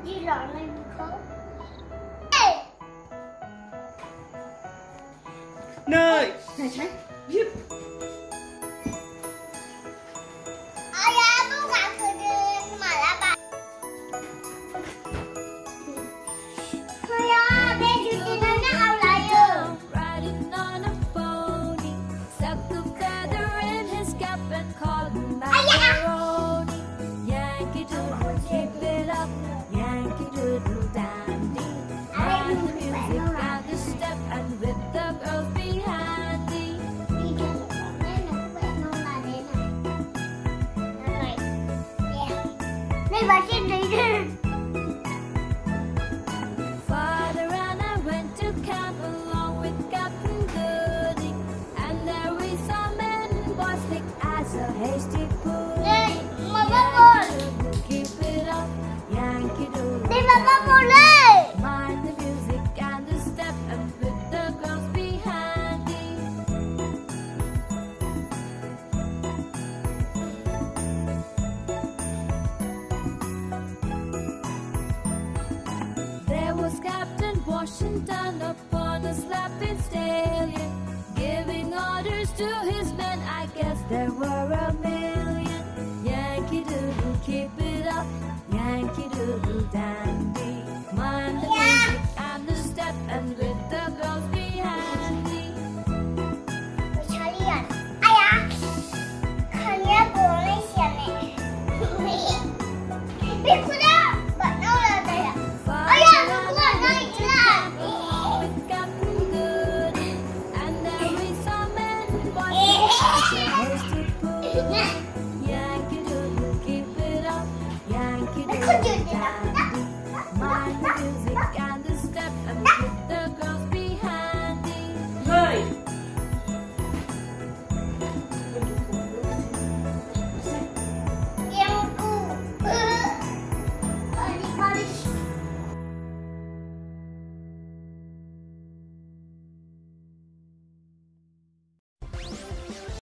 Đi rõ lên không? Ê! Nơi này trái viết Ayah buka kedai malabar. Ayah, baju dinanya awalnya. Riding on a pony, stuck a feather in his cap and called him Ayah! macaroni. Yankee Doodle, keep it up, Yankee Doodle dandy. Mind the music and the step, and with the girls be handy. Đi cho nên là quên không là đến này. Đây bà xin đi đi. Father and I went to camp along with Captain Goody, and there we saw men and boys thick as a hasty pudding. Đây, mà bác bồn. Keep it up, Yankee Doodle. Đây mà bác bồn lên. Mind the music and the step, and with the girls be handy. There was Captain Washington upon a slapping stallion, giving orders to his men. I guess there were a million. Yankee Doodle, keep it up, Yankee Doodle dandy. Mind the music and the step, and with the girls be handy. Kalian, ayah, kalian boleh siapa? Bikuda, tak tahu lah saya. Ayah, keluar naik jalan. With Captain Goody, and there we saw men and boys as a hasty pudding. Yankee Doodle, keep it up, Yankee Aku Doodle jadi dandy.